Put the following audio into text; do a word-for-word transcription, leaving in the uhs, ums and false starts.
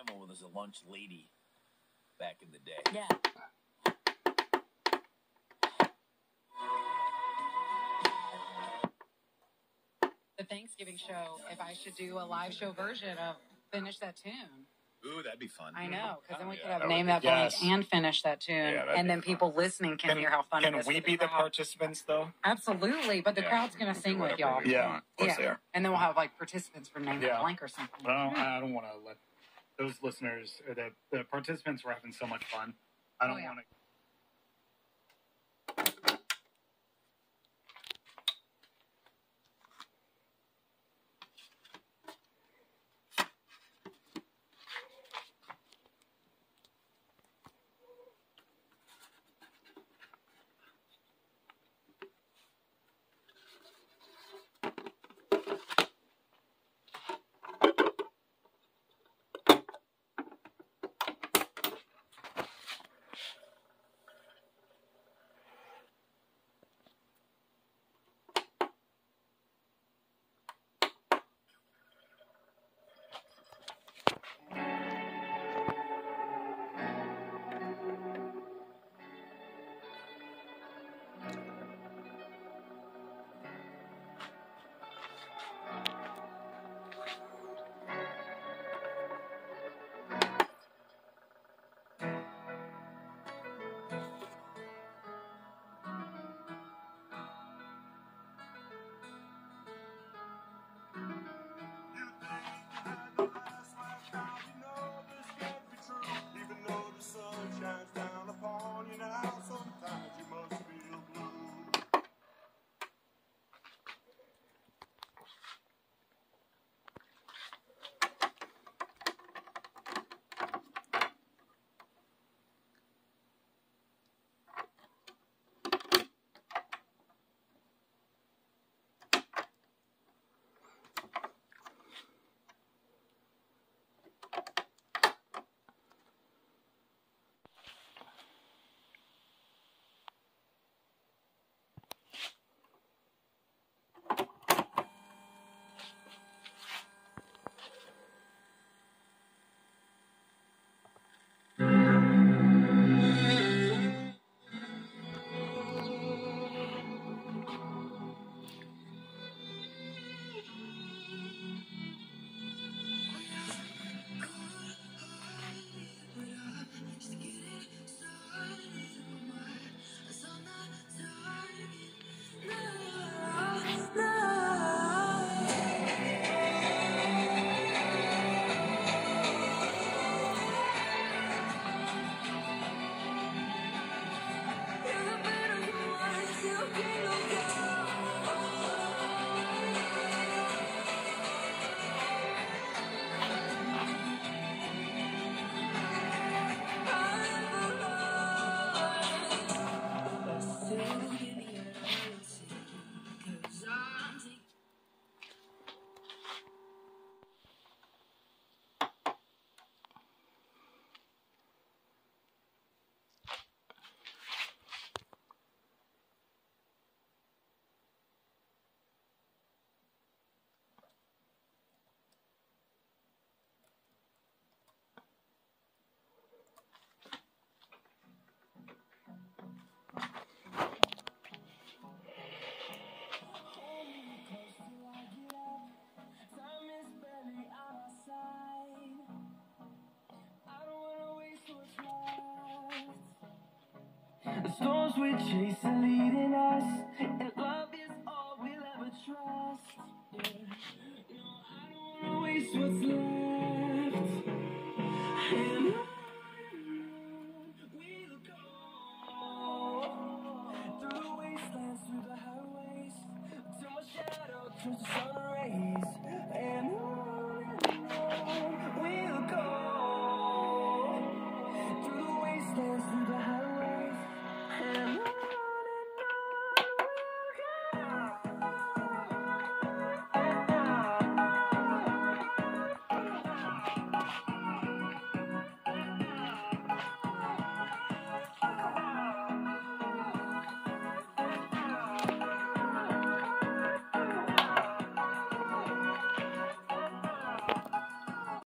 grandma was a lunch lady back in the day. Yeah. The Thanksgiving show, if I should do a live show version of Finish That Tune. Ooh, that'd be fun. I know, because then we Oh, could yeah, have that Name would That be- Blank yes. and Finish That Tune, Yeah, that'd and be then fun. people listening can, Can- hear how fun it Can is. we with be the crowd. participants, though? Absolutely, but the Yeah. crowd's going to sing with Whatever y'all. we want. Of course Yeah. they are. And then we'll have like participants for Name That Yeah. Blank or something. But I don't, I don't want to let those listeners, or the, the participants were having so much fun. I don't Oh, yeah. want to. The storms we chase are leading us, and love is all we'll ever trust. Yeah. No, I don't wanna waste what's left.